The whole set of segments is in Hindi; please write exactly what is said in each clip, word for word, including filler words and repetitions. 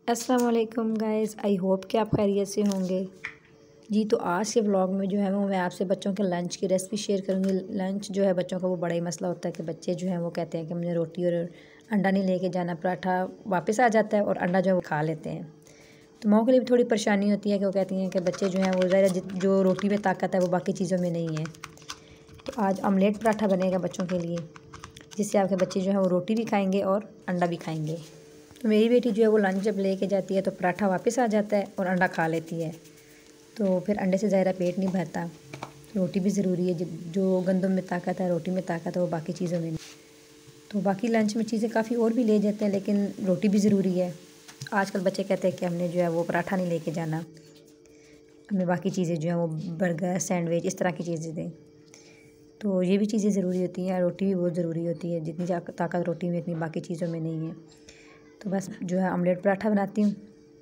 अस्सलाम वालेकुम गाइस, आई होप कि आप खैरियत से होंगे। जी तो आज के व्लॉग में जो है वो मैं आपसे बच्चों के लंच की रेसिपी शेयर करूँगी। लंच जो है बच्चों का वो बड़ा ही मसला होता है कि बच्चे जो हैं वो कहते हैं कि मुझे रोटी और अंडा नहीं लेके जाना, पराठा वापस आ जाता है और अंडा जो है वो खा लेते हैं। तो माओ के लिए भी थोड़ी परेशानी होती है कि वो कहती हैं कि बच्चे जो हैं वो ज़रा जो रोटी में ताकत है वो बाकी चीज़ों में नहीं है। तो आज ऑमलेट पराठा बनेगा बच्चों के लिए, जिससे आपके बच्चे जो हैं वो रोटी भी खाएँगे और अंडा भी खाएँगे। तो मेरी बेटी जो है वो लंच जब लेके जाती है तो पराठा वापस आ जाता है और अंडा खा लेती है। तो फिर अंडे से ज़्यादा पेट नहीं भरता। रोटी भी ज़रूरी है, जो गंदम में ताकत है, रोटी में ताकत है, वो बाकी चीज़ों में नहीं। तो बाकी लंच में चीज़ें काफ़ी और भी ले जाते हैं, लेकिन रोटी भी ज़रूरी है। आजकल बच्चे कहते हैं कि हमने जो है वो पराठा नहीं लेके जाना, हमें बाकी चीज़ें जो हैं वो बर्गर, सैंडविच, इस तरह की चीज़ें दें। तो ये भी चीज़ें ज़रूरी होती हैं, रोटी भी बहुत ज़रूरी होती है। जितनी ताकत रोटी में इतनी बाकी चीज़ों में नहीं है। तो बस जो है ऑमलेट पराठा बनाती हूँ।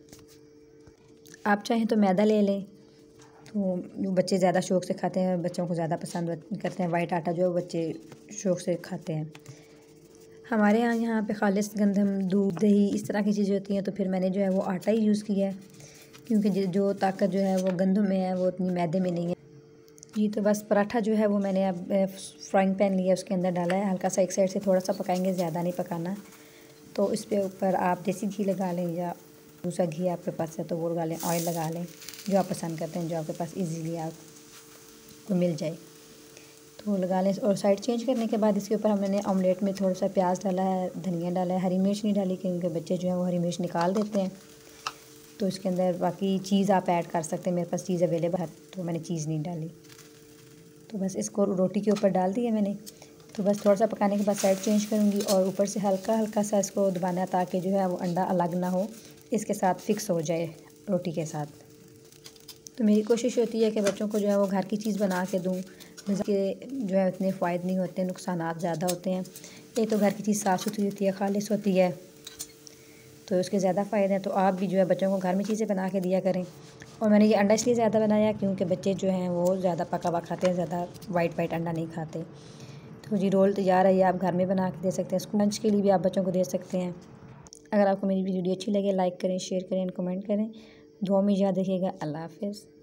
आप चाहें तो मैदा ले लें, तो जो बच्चे ज़्यादा शौक़ से खाते हैं, बच्चों को ज़्यादा पसंद करते हैं। वाइट आटा जो है बच्चे शौक़ से खाते हैं। हमारे यहाँ यहाँ पे खालिस गंदम, दूध, दही इस तरह की चीज़ें होती हैं, तो फिर मैंने जो है वो आटा ही यूज़ किया है, क्योंकि जो ताकत जो है वो गंदम में है वो उतनी मैदे में नहीं है। जी तो बस पराठा जो है वो मैंने अब फ्राइंग पैन लिया, उसके अंदर डाला है। हल्का सा एक साइड से थोड़ा सा पकाएंगे, ज़्यादा नहीं पकाना। तो इस पे ऊपर आप देसी घी लगा लें या दूसरा घी आपके पास है तो वो लगा लें, ऑयल लगा लें, जो आप पसंद करते हैं, जो आपके पास इजीली आपको मिल जाए तो लगा लें। और साइड चेंज करने के बाद इसके ऊपर हमने ऑमलेट में थोड़ा सा प्याज डाला है, धनिया डाला है, हरी मिर्च नहीं डाली क्योंकि बच्चे जो हैं वो हरी मिर्च निकाल देते हैं। तो इसके अंदर बाकी चीज़ आप ऐड कर सकते हैं, मेरे पास चीज़ अवेलेबल है तो मैंने चीज़ नहीं डाली। तो बस इसको रोटी के ऊपर डाल दिया मैंने। तो बस थोड़ा सा पकाने के बाद साइड चेंज करूँगी और ऊपर से हल्का हल्का सा इसको दबाना, ताकि जो है वो अंडा अलग ना हो, इसके साथ फिक्स हो जाए रोटी के साथ। तो मेरी कोशिश होती है कि बच्चों को जो है वो घर की चीज़ बना के दूँ, जिसके जो है इतने फ़ायदे नहीं होते, नुकसानात ज़्यादा होते हैं। एक तो घर की चीज़ साफ़ सुथरी होती है, खालिस होती है, तो उसके ज़्यादा फ़ायदे हैं। तो आप भी जो है बच्चों को घर में चीज़ें बना के दिया करें। और मैंने ये अंडा इसलिए ज़्यादा बनाया क्योंकि बच्चे जो हैं वो ज़्यादा पका हुआ खाते हैं, ज़्यादा वाइट वाइट अंडा नहीं खाते। तो जी रोल तैयार है, ये आप घर में बना के दे सकते हैं। लंच के लिए भी आप बच्चों को दे सकते हैं। अगर आपको मेरी वीडियो अच्छी लगे, लाइक करें, शेयर करें, कमेंट करें। दुआ में याद रखिएगा। अल्लाह हाफ़िज़।